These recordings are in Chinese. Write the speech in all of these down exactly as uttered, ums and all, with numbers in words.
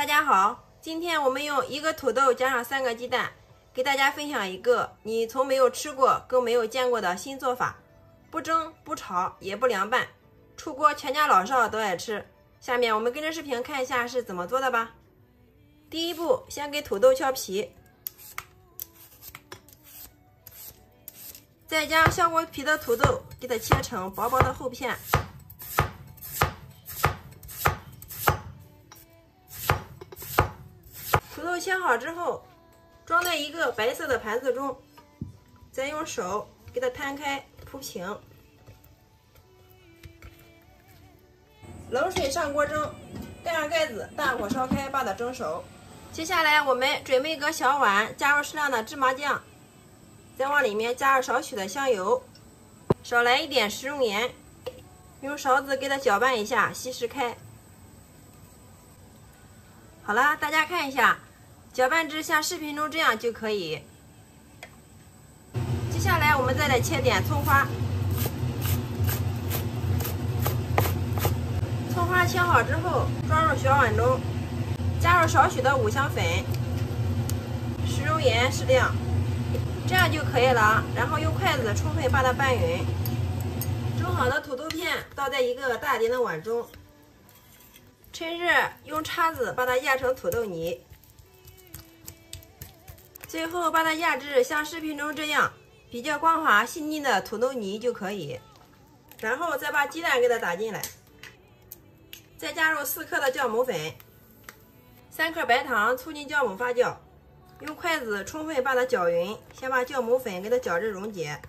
家好，今天我们用一个土豆加上三个鸡蛋，给大家分享一个你从没有吃过更没有见过的新做法，不蒸不炒也不凉拌，出锅全家老少都爱吃。下面我们跟着视频看一下是怎么做的吧。第一步，先给土豆削皮，再将削过皮的土豆给它切成薄薄的厚片。土豆切好之后，装在一个白色的盘子中，再用手给它摊开铺平。冷水上锅蒸，盖上盖子，大火烧开，把它蒸熟。接下来我们准备一个小碗，加入适量的芝麻酱，再往里面加入少许的香油，少来一点食用盐，用勺子给它搅拌一下，稀释开。好了，大家看一下，搅拌至像视频中这样就可以。接下来我们再来切点葱花，葱花切好之后装入小碗中，加入少许的五香粉，食用盐适量，这样就可以了。然后用筷子充分把它拌匀。蒸好的土豆片倒在一个大点的碗中，趁热用叉子把它压成土豆泥，最后把它压至像视频中这样比较光滑细腻的土豆泥就可以。然后再把鸡蛋给它打进来，再加入四克的酵母粉，三克白糖，促进酵母发酵。用筷子充分把它搅匀，先把酵母粉给它搅至溶解。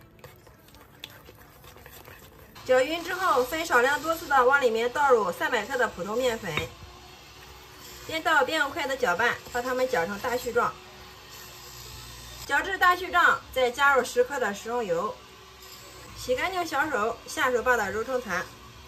搅匀之后，分少量多次的往里面倒入三百克的普通面粉，边倒边用筷子搅拌，把它们搅成大絮状。搅至大絮状，再加入十克的食用油，洗干净小手，下手把它揉成团。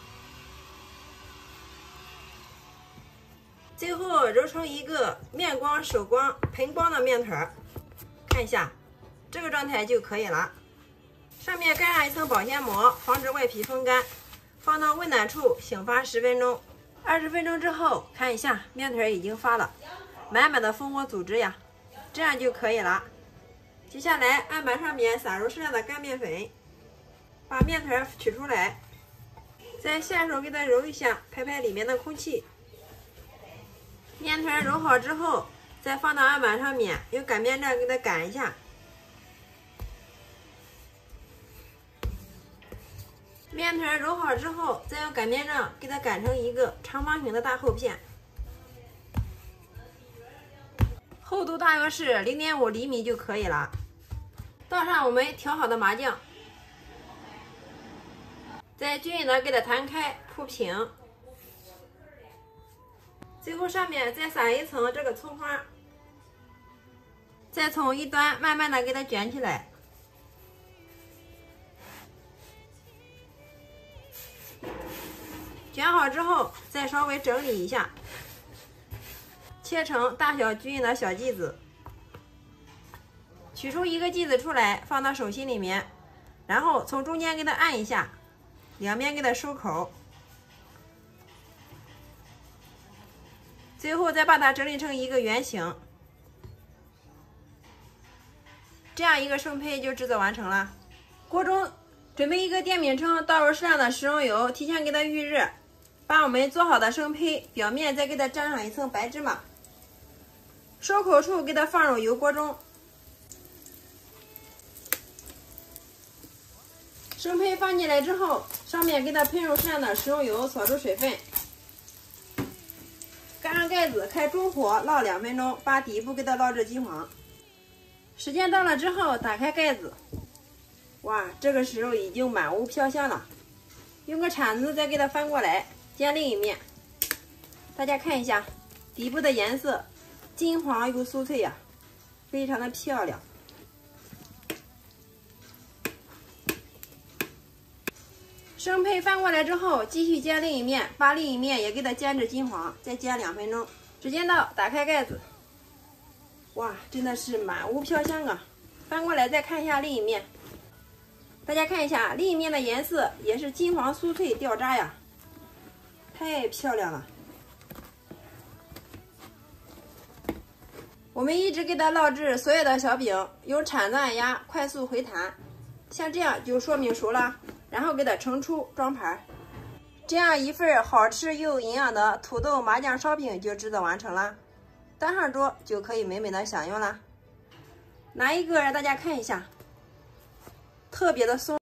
最后揉成一个面光、手光、盆光的面团，看一下，这个状态就可以了。上面盖上一层保鲜膜，防止外皮风干，放到温暖处醒发十分钟。二十分钟之后，看一下面团已经发了，满满的蜂窝组织呀，这样就可以了。接下来案板上面撒入适量的干面粉，把面团取出来，再下手给它揉一下，拍拍里面的空气。面团揉好之后，再放到案板上面，用擀面杖给它擀一下。面团揉好之后，再用擀面杖给它擀成一个长方形的大厚片，厚度大约是 零点五厘米就可以了。倒上我们调好的麻酱，再均匀的给它摊开铺平。最后上面再撒一层这个葱花，再从一端慢慢的给它卷起来。卷好之后，再稍微整理一下，切成大小均匀的小剂子。取出一个剂子出来，放到手心里面，然后从中间给它按一下，两边给它收口。最后再把它整理成一个圆形，这样一个生胚就制作完成了。锅中准备一个电饼铛，倒入适量的食用油，提前给它预热。把我们做好的生胚表面再给它沾上一层白芝麻，收口处给它放入油锅中。生胚放进来之后，上面给它喷入适量的食用油，锁住水分。盖上盖子，开中火烙两分钟，把底部给它烙至金黄。时间到了之后，打开盖子，哇，这个时候已经满屋飘香了。用个铲子再给它翻过来，煎另一面。大家看一下底部的颜色，金黄又酥脆呀，非常的漂亮。生胚翻过来之后，继续煎另一面，把另一面也给它煎至金黄，再煎两分钟。时间到，打开盖子，哇，真的是满屋飘香啊！翻过来再看一下另一面，大家看一下另一面的颜色也是金黄酥脆掉渣呀，太漂亮了。 我们一直给它烙制所有的小饼，用铲子按压，快速回弹，像这样就说明熟了。然后给它盛出装盘，这样一份好吃又营养的土豆麻酱烧饼就制作完成了，端上桌就可以美美的享用了。拿一个让大家看一下，特别的松。